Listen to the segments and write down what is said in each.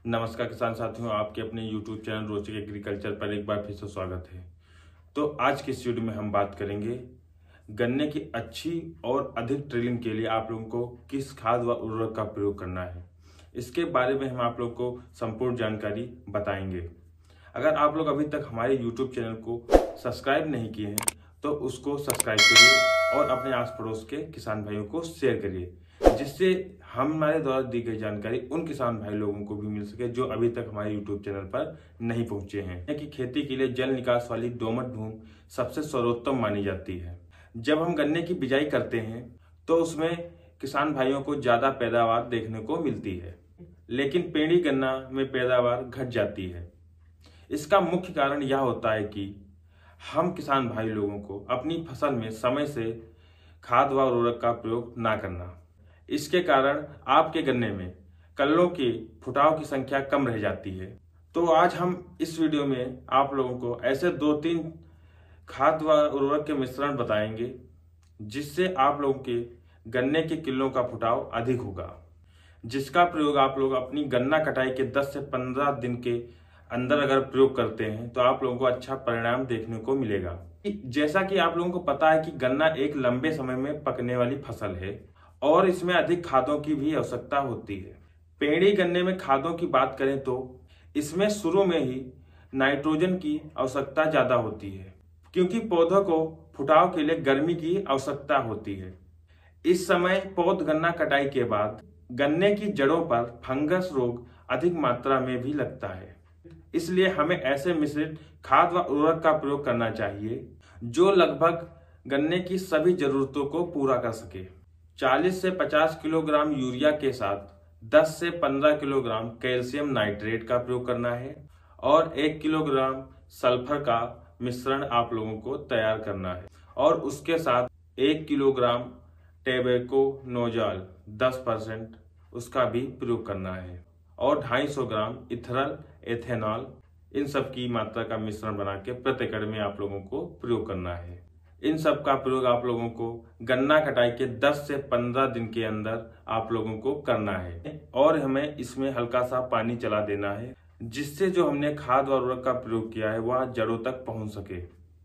नमस्कार किसान साथियों, आपके अपने YouTube चैनल रोचक एग्रीकल्चर पर एक बार फिर से स्वागत है। तो आज के इस वीडियो में हम बात करेंगे गन्ने की अच्छी और अधिक ट्रेलिंग के लिए आप लोगों को किस खाद व उर्वरक का प्रयोग करना है, इसके बारे में हम आप लोगों को संपूर्ण जानकारी बताएंगे। अगर आप लोग अभी तक हमारे YouTube चैनल को सब्सक्राइब नहीं किए हैं तो उसको सब्सक्राइब करिए और अपने आस पड़ोस के किसान भाइयों को शेयर करिए, जिससे हमारे द्वारा दी गई जानकारी उन किसान भाई लोगों को भी मिल सके जो अभी तक हमारे YouTube चैनल पर नहीं पहुंचे हैं। कि खेती के लिए जल निकास वाली दोमट भूमि सबसे सर्वोत्तम मानी जाती है। जब हम गन्ने की बिजाई करते हैं तो उसमें किसान भाइयों को ज्यादा पैदावार देखने को मिलती है, लेकिन पेड़ी गन्ना में पैदावार घट जाती है। इसका मुख्य कारण यह होता है कि हम किसान भाई लोगों को अपनी फसल में समय से खाद व उर्वरक का प्रयोग ना करना, इसके कारण आपके गन्ने में कल्लों के फुटाव की संख्या कम रह जाती है। तो आज हम इस वीडियो में आप लोगों को ऐसे 2-3 खाद व उर्वरक के मिश्रण बताएंगे जिससे आप लोगों के गन्ने के किल्लों का फुटाव अधिक होगा, जिसका प्रयोग आप लोग अपनी गन्ना कटाई के 10 से 15 दिन के अंदर अगर प्रयोग करते हैं तो आप लोगों को अच्छा परिणाम देखने को मिलेगा। जैसा कि आप लोगों को पता है कि गन्ना एक लंबे समय में पकने वाली फसल है और इसमें अधिक खादों की भी आवश्यकता होती है। पेड़ी गन्ने में खादों की बात करें तो इसमें शुरू में ही नाइट्रोजन की आवश्यकता ज्यादा होती है, क्योंकि पौधों को फुटाव के लिए गर्मी की आवश्यकता होती है। इस समय पौध गन्ना कटाई के बाद गन्ने की जड़ों पर फंगस रोग अधिक मात्रा में भी लगता है, इसलिए हमें ऐसे मिश्रित खाद व उर्वरक का प्रयोग करना चाहिए जो लगभग गन्ने की सभी जरूरतों को पूरा कर सके। 40 से 50 किलोग्राम यूरिया के साथ 10 से 15 किलोग्राम कैल्शियम नाइट्रेट का प्रयोग करना है और 1 किलोग्राम सल्फर का मिश्रण आप लोगों को तैयार करना है और उसके साथ 1 किलोग्राम टेबेको नोजल 10% उसका भी प्रयोग करना है और 250 ग्राम इथरल एथेनॉल, इन सब की मात्रा का मिश्रण बना के प्रति एकड़ में आप लोगों को प्रयोग करना है। इन सब का प्रयोग आप लोगों को गन्ना कटाई के 10 से 15 दिन के अंदर आप लोगों को करना है और हमें इसमें हल्का सा पानी चला देना है, जिससे जो हमने खाद और उर्वरक का प्रयोग किया है वह जड़ों तक पहुंच सके।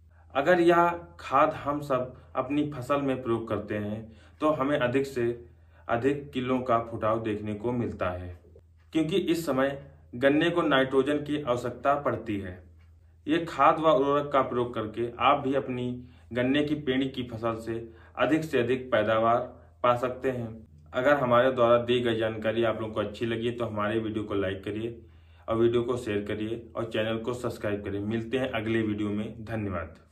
अगर यह खाद हम सब अपनी फसल में प्रयोग करते हैं तो हमें अधिक से अधिक किलों का फुटाव देखने को मिलता है, क्योंकि इस समय गन्ने को नाइट्रोजन की आवश्यकता पड़ती है। ये खाद व उर्वरक का प्रयोग करके आप भी अपनी गन्ने की पेड़ी की फसल से अधिक पैदावार पा सकते हैं। अगर हमारे द्वारा दी गई जानकारी आप लोगों को अच्छी लगी तो हमारे वीडियो को लाइक करिए और वीडियो को शेयर करिए और चैनल को सब्सक्राइब करिए। मिलते हैं अगले वीडियो में। धन्यवाद।